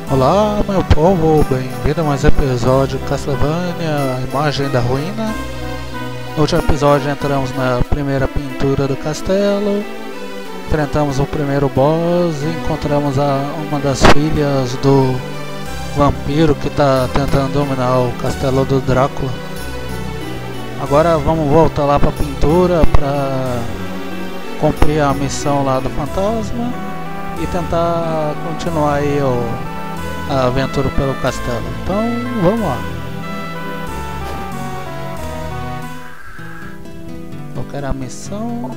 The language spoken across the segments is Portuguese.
Olá, meu povo, bem-vindo a mais um episódio de Castlevania, a Imagem da Ruína. No último episódio entramos na primeira pintura do castelo, enfrentamos o primeiro boss e encontramos uma das filhas do vampiro que está tentando dominar o castelo do Drácula. Agora vamos voltar lá para a pintura para cumprir a missão lá do fantasma e tentar continuar aí a aventura pelo castelo. Então vamos lá. Qual que era a missão?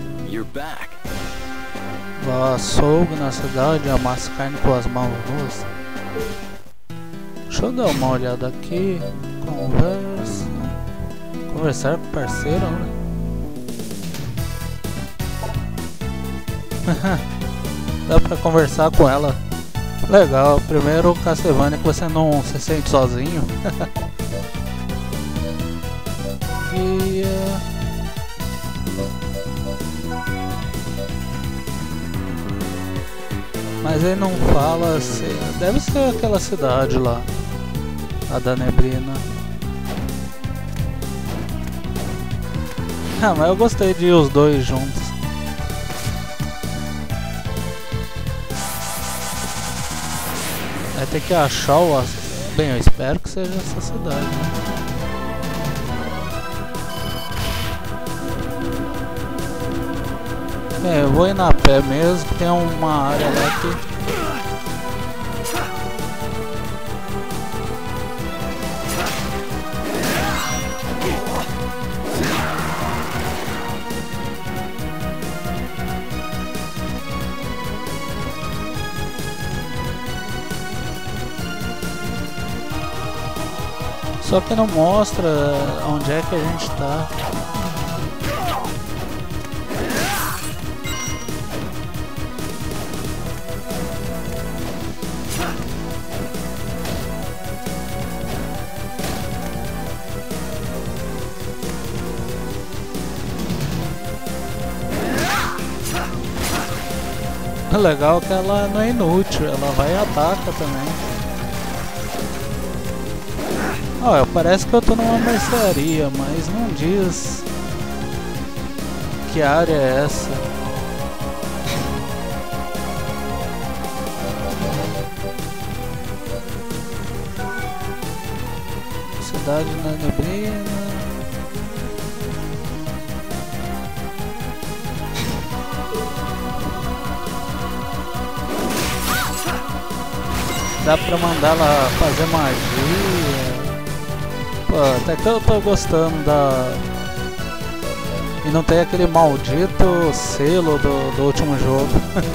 Vá açougue na cidade, amasse carne com as mãos nuas. Deixa eu dar uma olhada aqui. Conversar com o parceiro, né? Dá pra conversar com ela. Legal, primeiro Castlevania que você não se sente sozinho. Mas ele não fala se... Deve ser aquela cidade lá, a da neblina. Ah, mas eu gostei de ir os dois juntos. Vai ter que achar o... Bem, eu espero que seja essa cidade, né? Bem, eu vou ir na pé mesmo, que tem uma área lá que... Só que não mostra onde é que a gente tá. Legal que ela não é inútil, ela vai e ataca também. Olha, parece que eu tô numa mercearia, mas não diz que área é essa. Cidade na neblina. Dá pra mandar ela fazer magia. Pô, até que eu tô gostando da... E não tem aquele maldito selo do último jogo.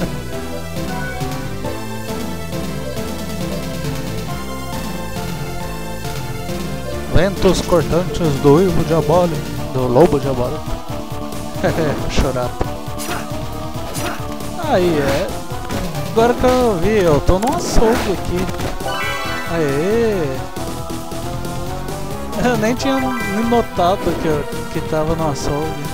Ventos cortantes do uivo diabólico. Do lobo diabólico. Chorato. Aí é. Agora que eu vi, eu tô num açougue aqui. Aê! Eu nem tinha me notado que tava no açougue.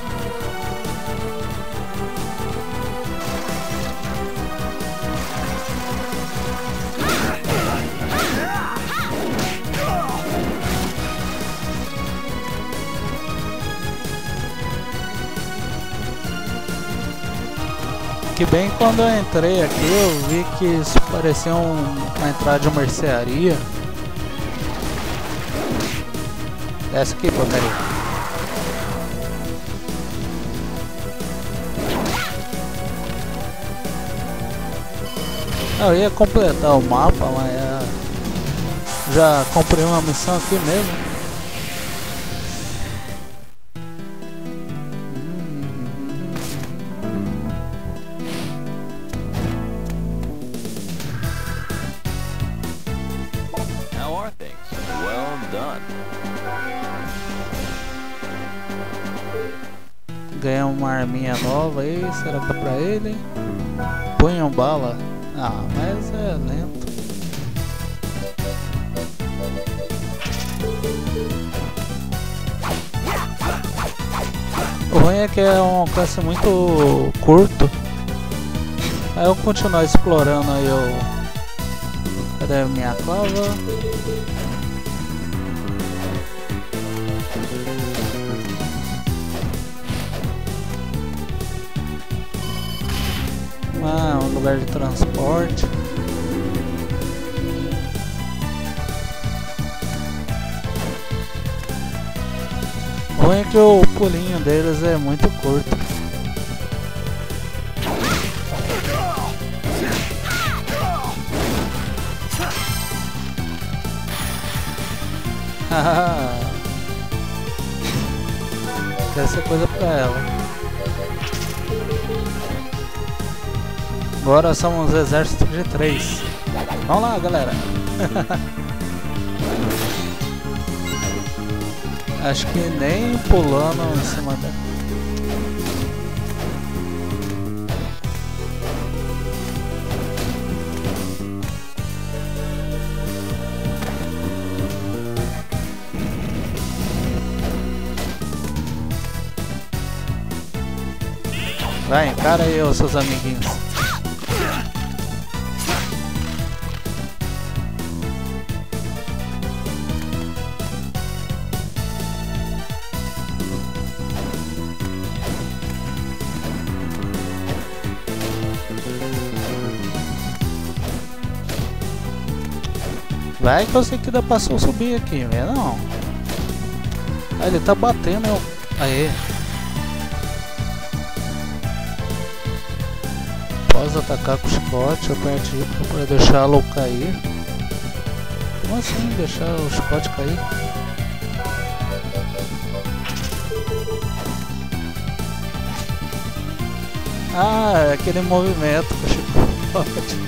Que bem quando eu entrei aqui eu vi que isso parecia uma entrada de uma mercearia. Desce aqui, pô, peraí. Eu ia completar o mapa, mas já comprei uma missão aqui mesmo. Ganhar uma arminha nova aí, será que é pra ele? Punham bala. Ah, mas é lento. O ruim é que é um alcance muito curto. Aí eu continuar explorando aí Cadê a minha clava? Ah, um lugar de transporte. O ruim é que o pulinho deles é muito curto. Deve ser coisa pra ela. Agora somos um exército de 3. Vamos lá, galera. Acho que nem pulando em cima dela. Vai, encara aí os seus amiguinhos. Vai que eu sei que dá pra subir aqui, vê não. Ah, ele tá batendo, eu... Aê. Posso atacar com o chicote, aperte I pra poder deixá-lo cair. Como assim deixar o chicote cair? Ah, é aquele movimento com o chicote.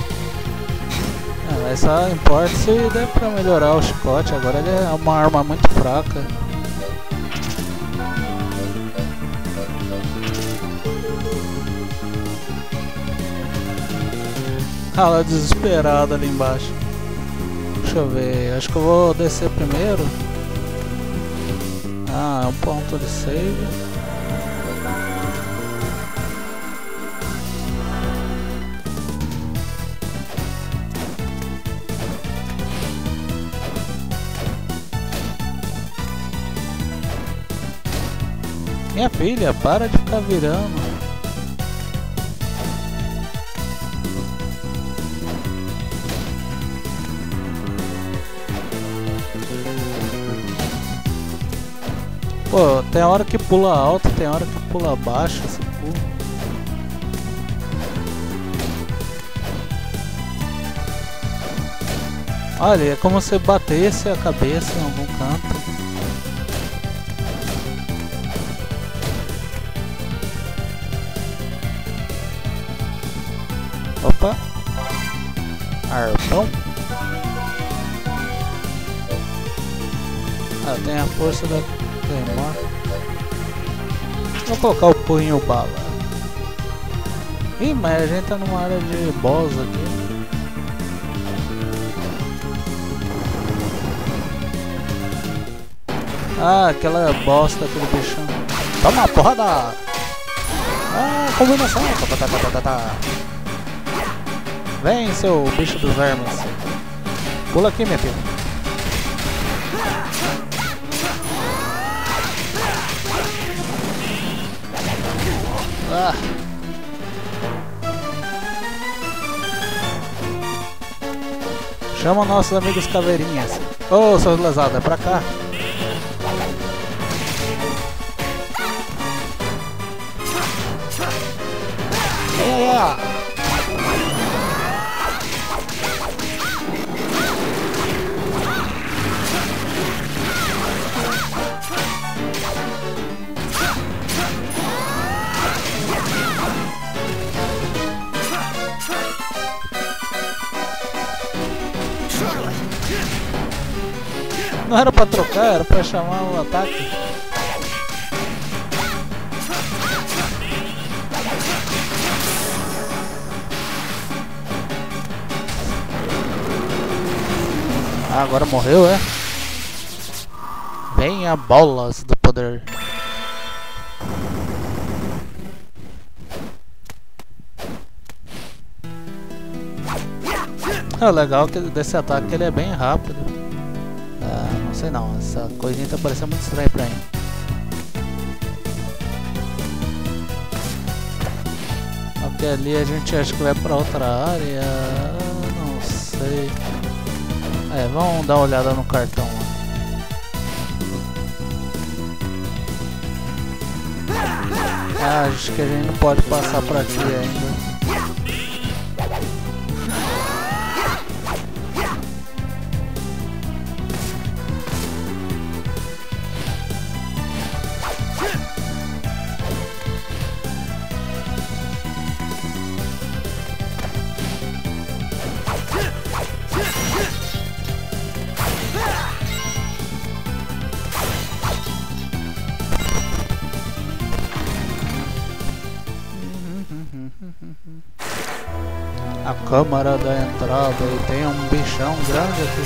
Mas só importa se der pra melhorar o chicote. Agora ele é uma arma muito fraca. Ah, ela desesperada ali embaixo. Deixa eu ver, acho que eu vou descer primeiro. Ah, é um ponto de save. Minha filha, para de ficar virando. Pô, tem hora que pula alto, tem hora que pula baixo esse pulo. Olha, é como se batesse a cabeça em algum canto. Opa! Arpão. Ah, tem a força da Claymore. Vou colocar o punho bala. Ih, mas a gente tá numa área de boss aqui. Ah, aquela bosta, aquele bichão. Toma, porrada! Ah, combinação! Vem, seu bicho dos vermes. Pula aqui, minha filha. Ah. Chama nossos amigos caveirinhas. Ô, seus lesados, é pra cá. Não era pra trocar, era pra chamar o ataque. Ah, agora morreu, é? Venha bolas do poder. O legal desse ataque é que ele é bem rápido. Não sei não, essa coisinha tá parecendo muito estranha pra mim. Ok, ali a gente acha que vai pra outra área. Não sei. Vamos dar uma olhada no cartão lá. Acho que a gente não pode passar por aqui ainda. A câmara da entrada e tem um bichão grande aqui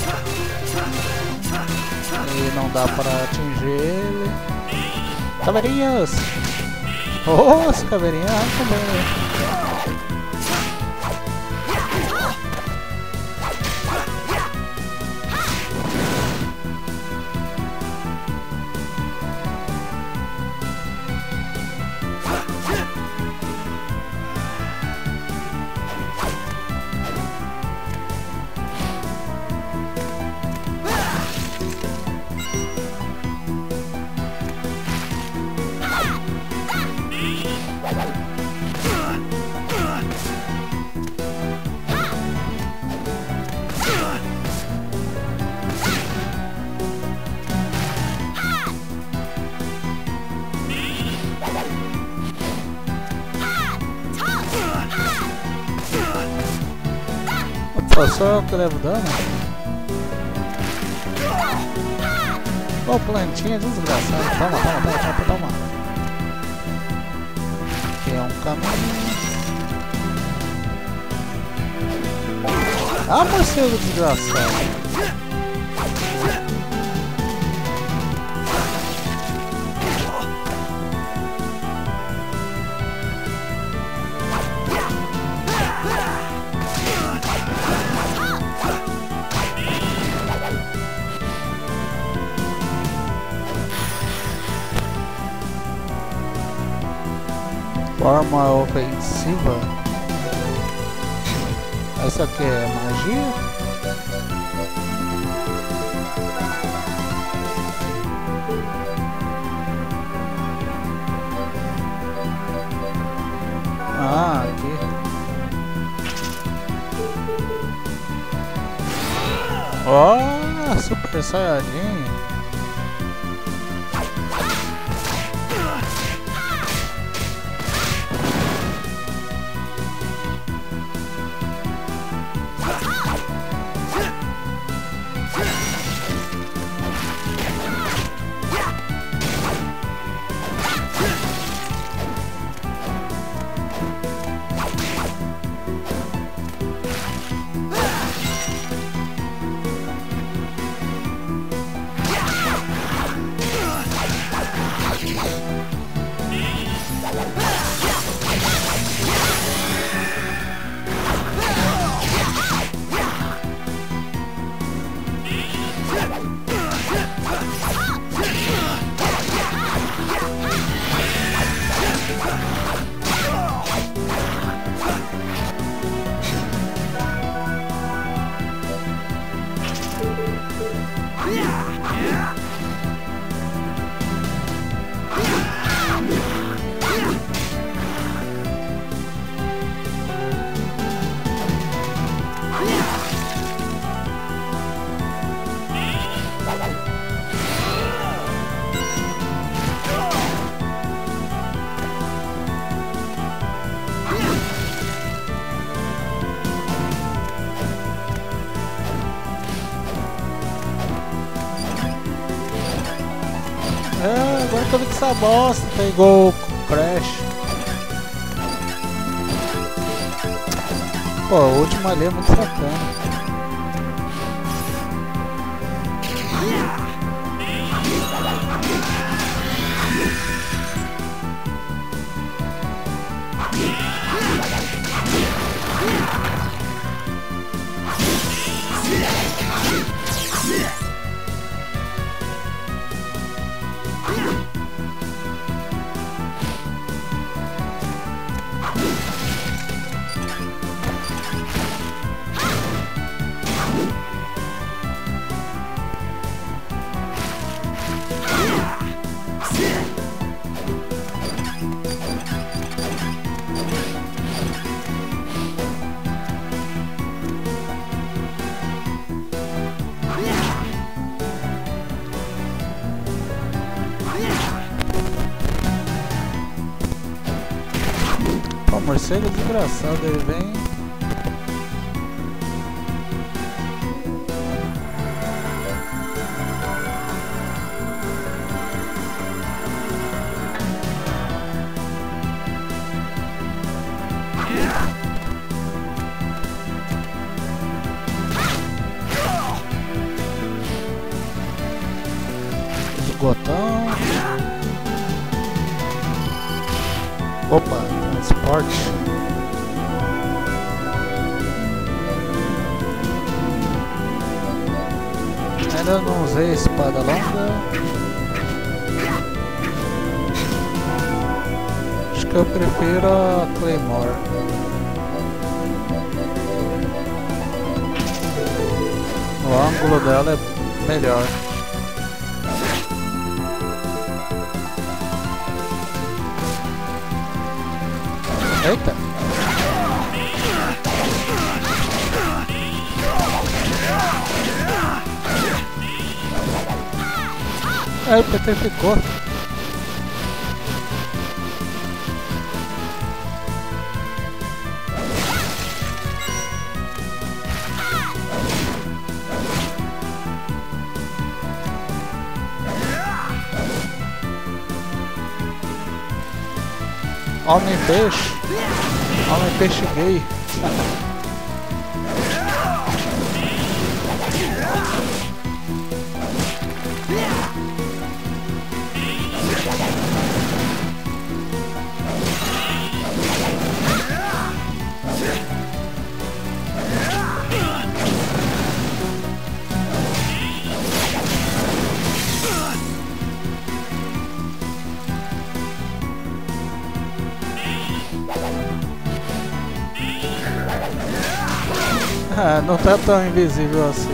e não dá para atingir ele. Caveirinhas! Oh, as caveirinhas também. Só eu que levo dano? Ô, plantinha desgraçada. Toma. Aqui é um caminho. Ah, morcego desgraçado. Forma ofensiva. Essa aqui é magia? Ah, aqui. Oh, Super Saiyajin. Agora eu tô vendo que essa bosta pegou o Crash. Pô, o último ali é muito sacana. morcego desgraçado, ele vem. Esgotão. Opa, transporte. Ainda não usei a espada longa. Acho que eu prefiro a Claymore. O ângulo dela é melhor. Eita! Aí, petrificou. Homem-peixe. Homem-peixe gay. Ah, não tá tão invisível assim.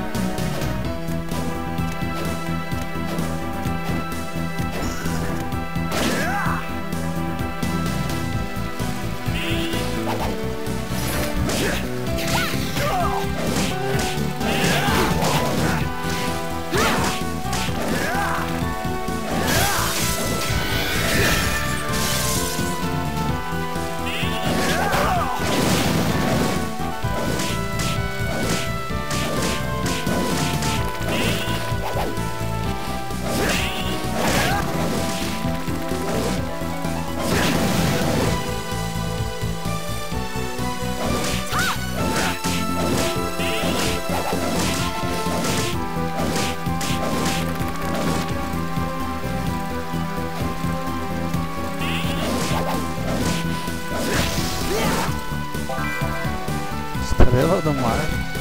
Estrela do mar.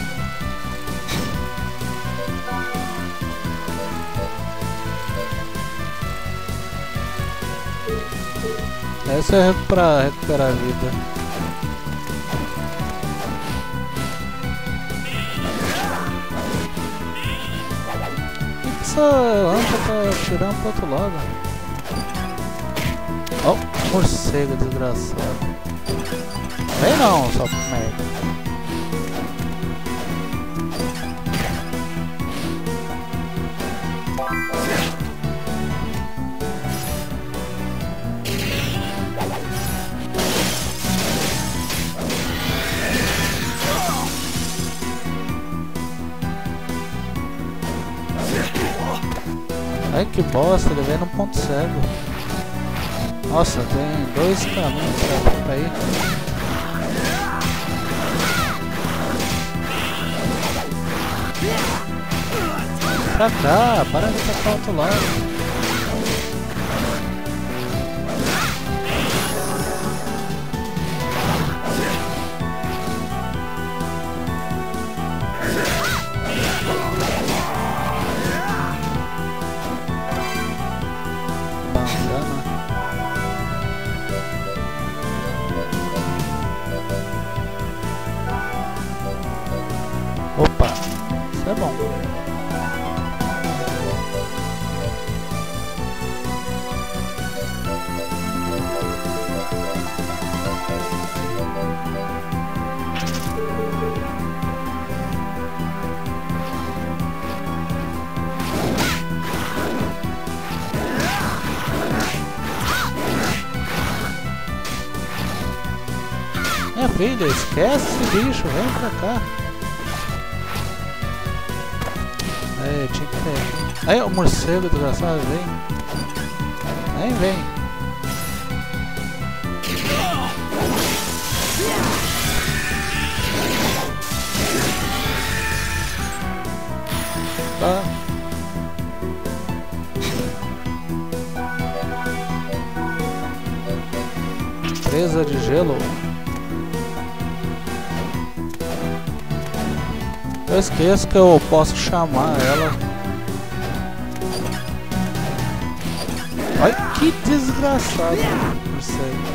Essa é pra recuperar a vida. Por que essa anta tá atirando pro outro lado? Ó, oh, morcego desgraçado. Vem não, só merda. Ai que bosta, ele vem no ponto cego. Nossa, tem dois caminhos pra ir. Pra cá, para de tacar o outro lado. Opa, isso é bom. Filha, esquece esse bicho, vem pra cá. É, tinha que ter. Aí, o morcego desgraçado, vem. Vem. Tá. Presa de gelo. Eu esqueço que eu posso chamar ela. Olha que desgraçado. Não sei.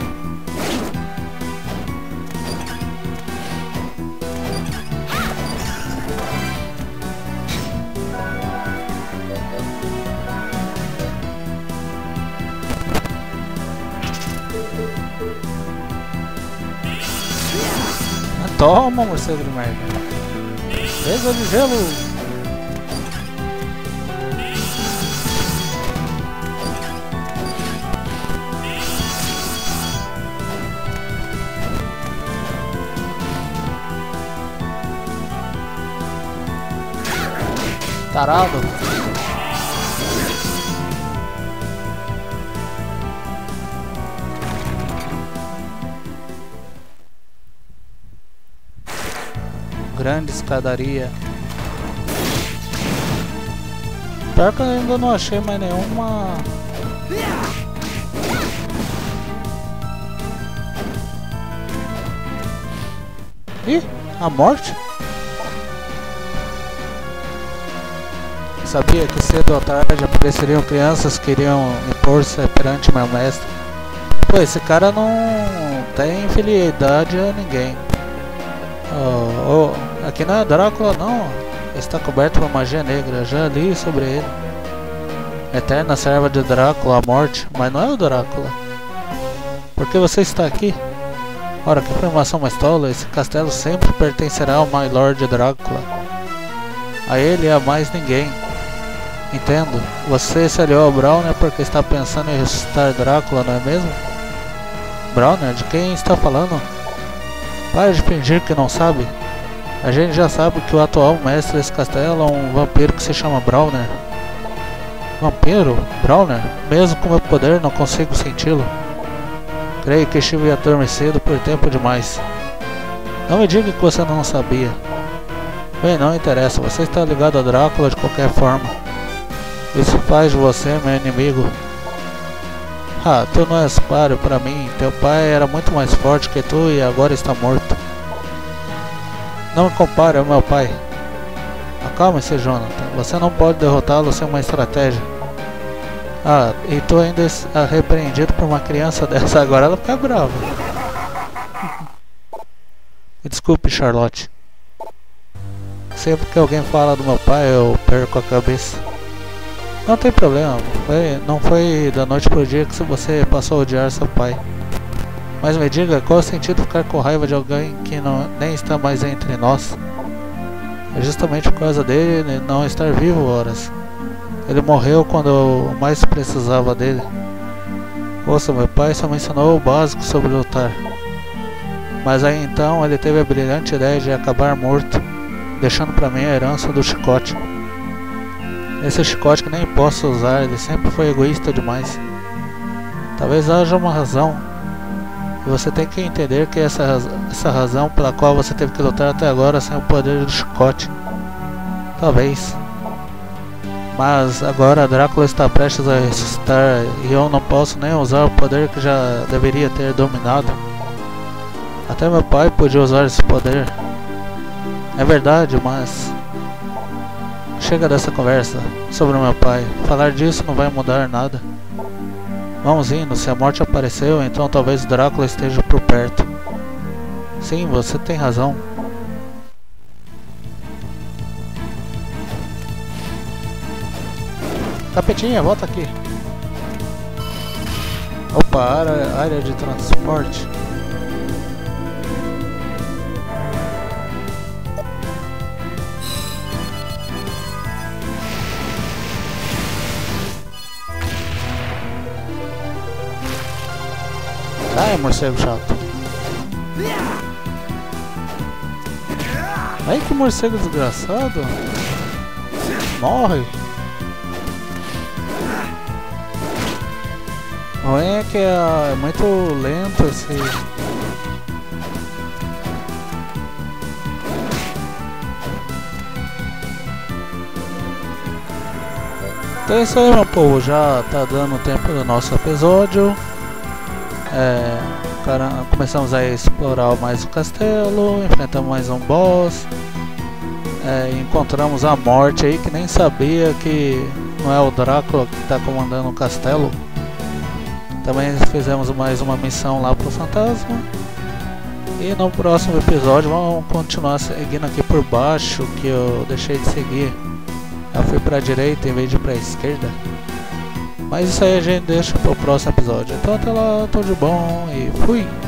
Toma, morcego de merda. Presa de gelo. Tarado. Grande escadaria. Pior que eu ainda não achei mais nenhuma. Ih, a morte? Sabia que cedo ou tarde apareceriam crianças que iriam impor-se perante meu mestre. Pô, esse cara não tem fidelidade a ninguém. Aqui não é Drácula não, está coberto por magia negra, já li sobre ele. Eterna serva de Drácula, a morte, mas não é o Drácula. Por que você está aqui? Ora, que informação mais tola, esse castelo sempre pertencerá ao My Lord Drácula. A ele e a mais ninguém. Entendo, você se aliou ao Browner porque está pensando em ressuscitar Drácula, não é mesmo? Browner, de quem está falando? Pare de fingir que não sabe. A gente já sabe que o atual mestre desse castelo é um vampiro que se chama Browner. Vampiro? Browner? Mesmo com meu poder não consigo senti-lo. Creio que estive adormecido por tempo demais. Não me diga que você não sabia. Bem, não interessa, você está ligado a Drácula de qualquer forma. Isso faz de você meu inimigo. Ah, tu não és páreo para mim. Teu pai era muito mais forte que tu e agora está morto. Não me compare ao meu pai. Acalme-se, Jonathan. Você não pode derrotá-lo sem uma estratégia. Ah, e tu ainda é repreendido por uma criança dessa. Agora ela fica brava. Me desculpe, Charlotte. Sempre que alguém fala do meu pai, eu perco a cabeça. Não tem problema, não foi da noite pro dia que você passou a odiar seu pai. Mas me diga, qual é o sentido de ficar com raiva de alguém que nem está mais entre nós? É justamente por causa dele não estar vivo, horas. Ele morreu quando eu mais precisava dele. Ouça, meu pai só me ensinou o básico sobre lutar. Mas aí então ele teve a brilhante ideia de acabar morto, deixando para mim a herança do chicote. Esse chicote que nem posso usar, ele sempre foi egoísta demais. Talvez haja uma razão. E você tem que entender que essa razão pela qual você teve que lutar até agora sem o poder do chicote. Talvez. Mas agora Drácula está prestes a ressuscitar e eu não posso nem usar o poder que já deveria ter dominado. Até meu pai podia usar esse poder. É verdade, mas... Chega dessa conversa sobre o meu pai. Falar disso não vai mudar nada. Vamos indo, se a morte apareceu, então talvez o Drácula esteja por perto. Sim, você tem razão. Capetinha, volta aqui. Opa, área de transporte. Ai, morcego chato. Ai, que morcego desgraçado. Morre. O ruim é que é muito lento esse... Então é isso aí, meu povo, já tá dando tempo do nosso episódio. Começamos a explorar mais o castelo, enfrentamos mais um boss. Encontramos a morte aí, que nem sabia que não é o Drácula que está comandando o castelo. Também fizemos mais uma missão lá pro fantasma. E no próximo episódio vamos continuar seguindo aqui por baixo, que eu deixei de seguir. Eu fui pra direita em vez de ir pra esquerda. Mas isso aí a gente deixa pro próximo episódio. Então até lá, tudo de bom e fui!